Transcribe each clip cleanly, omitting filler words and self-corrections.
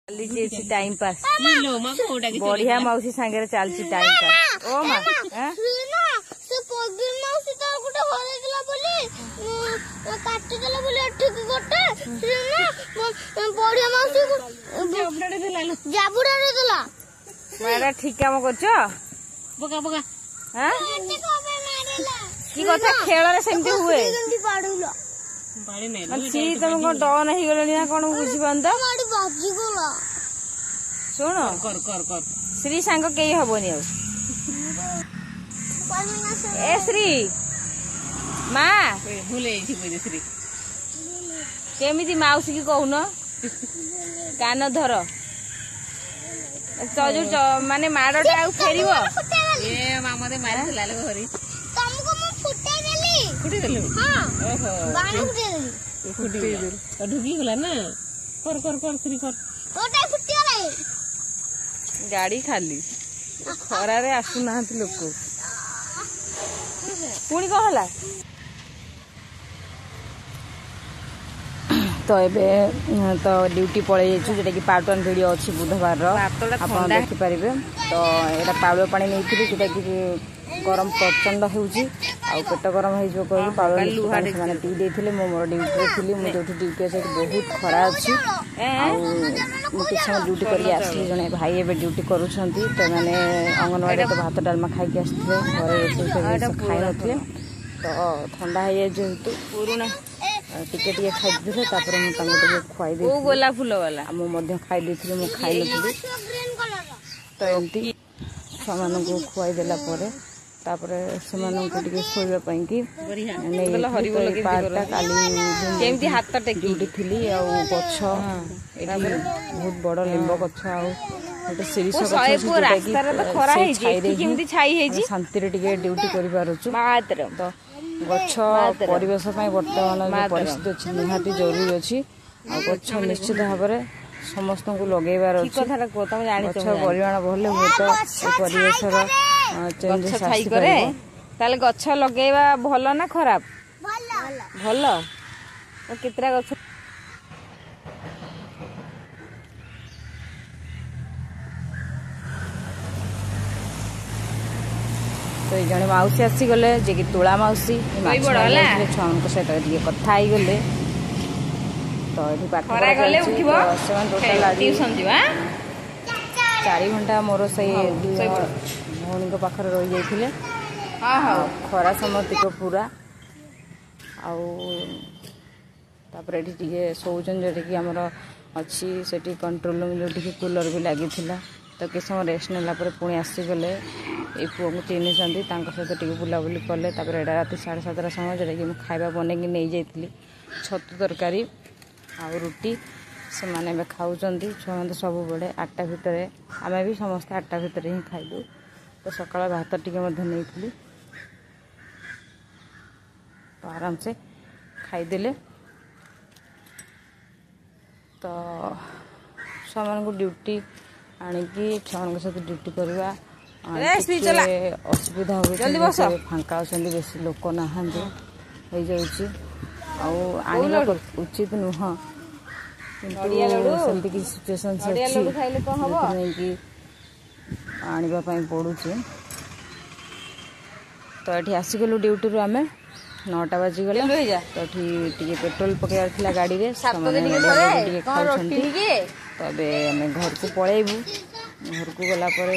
चली time pass बढ़िया मौसी सांगे चलती टाइम पास ओ मां से पगी मौसी तो गुटे होरेला बोली काटी देला बोली ठीक गोटे ना बढ़िया मौसी जाबुड़े देला मारा ठीक काम करछो बका बका हां एते कोबे मारेला की कथा खेल रे सेमती हुए जल्दी पाडुलो पाड़ी नहीं सी तुम को डॉन ही गलनी ना कोन बुझी बंद माडी बाजी गोला सुन कर कर कर श्री सांग केई हबोनी अब ए श्री मां भूले छी कोइ श्री केमिति माउसी की कहू न कान धर चजु माने माडटा आ फेरिबो ए मामा दे मारि लाले घरी तुमको मैं फुटे देली हां ओहो बाण फुटे देली तो ढुकी गला ना कर कर कर श्री कर ओटा फुटे गला गाड़ी खाली खरा रे आसु ना लोक पुणी कौन है तो एबे तो ड्यूटी पड़े जोटा कि पार्ट 1 वीडियो अच्छी बुधवार आप देखिपारे तो यहाँ पाउल पानी नहीं जोटा कि गरम प्रचंड होउची आ पेट गरम हो पाउल से पी देते मोर ड्यूटी थी मुझे जो ड्यूटी अच्छे बहुत खरा अच्छी किसी समय ड्यूटी कर आसली जड़े भाई एवं ड्यूटी करुँच तो मैंने अंगनवाड़ी तो भात डालमा खाई आसते घर खाई नी तो ठंडा है जेहेतु पुराना टिके टिके खाई मुझे खुआई दे गोला फूल वाला मुझे खाई देती खाई नी तो एमती छुआ मान खुआई देला तापरे से शोवाई कि हाथ ड्यूटी थी गछ बहुत बड़ लिंब गछ शांति ड्यूटी कर गछ परिवेश बर्तमान परिस्थिति अच्छी निहाती जरूरी अच्छी गछ निश्चित भाव में समस्त को लगेबार गछ परिमाण भले हुए तो परिवेश चेंज गछ लगेबा भल ना खराब भल केतरा गछ तो जड़े मौसी आसीगले जे कि तुला मौसी छुआ सहित कथा गले तो ये पाठ टोटाल 4 घंटा मोर से भौणी पाखे रही जाते खरा समय टिक पूरा आपर ये शौचन जोटा कि आमर अच्छी से कंट्रोल रूम जो कूलर भी लगी तो किस समय रेस्ट नेला पुणी आसीगले ये पुआ को चिन्हती सहित टे बुलाबुली कले एटा राति 7:30 समय जोटा कि खाଇବା बनैकी नहीं जाइली छतु तरकारी आ रुटी से मैंने खाऊँ छुआ मैंने सब बड़े 8टा भितर आम भी समस्ते 8टा भितर ही खाइलु तो सकाल भात टिके नहीं तो आराम से खाईदे तो छुआ मान को ड्यूटी आणिकी छुआ सहित ड्यूटी करवा असुविधा हो फांका अच्छा बेस लोक नहांती हो उचित नुह कि सिचुएशन कि आने पड़ुचे तो ये आसीगलु ड्यूटी रू आम 9टा बाजिगला तो ये पेट्रोल पकड़ गाड़ी में खाऊ तो आम घर को पलैबू घर को गला पूरा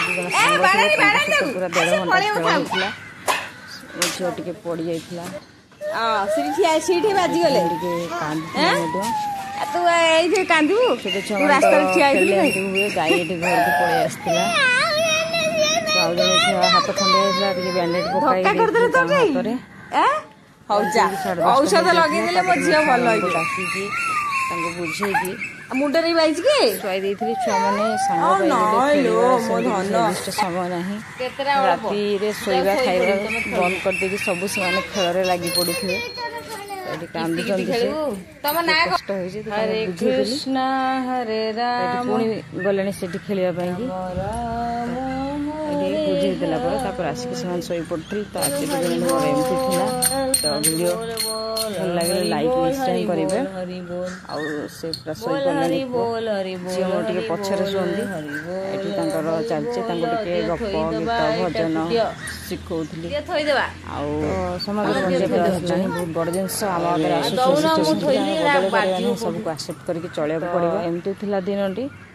1.5 घंटा झील टे पड़ जाइए बाजिगले कांदू हुए गाई ये घर को पलि आसला हाथ खंडे बैंडेज पकाई औषध लगे डाकिकी बुझे मुंडे बाइज के शुआई छुआ मैंने समय ना राति शोवा खाଇବା बंद करदे सब से खेल लगी पड़े हरे कृष्ण हरे राम पुणी गले से खेलवाई ଭୋଜି ହେଇଥିଲା ପରେ ଆସିକି ସେମାନେ ଶୋଇ ପଡ଼ିଥିଲେ। ତ ଆଜି ପର୍ଯ୍ୟନ୍ତ ମୋର ଏମିତି ଥିଲା। ତ ଭିଡ଼ିଓ ଭଲ ଲାଗିଲେ ଲାଇକ୍ ନିଶ୍ଚୟ କରିବେ। ଆଉ ସେ ପୁରା ଶୋଇପଡ଼ିଲେଣି। ଝିଅ ମୋର ଟିକେ ପଛରେ ଶୁଅନ୍ତି। ଏଠି ତାଙ୍କର ଚାଲିଛି, ତାଙ୍କୁ ଟିକେ ଗପ ଗୀତ ଭଜନ ଶିଖଉଥିଲି। ଆଉ ସମାଜରେ ବଞ୍ଚିବା ପାଇଁ ଆସିଲାଣି ବହୁତ ବଡ଼ ଜିନିଷ ଆମ ଆଗରେ ଆସୁଛି। ସବୁକୁ ଆକ୍ସେପ୍ଟ କରିକି ଚଳିବାକୁ ପଡ଼ିବ। ଏମିତି ଥିଲା ଦିନଟି।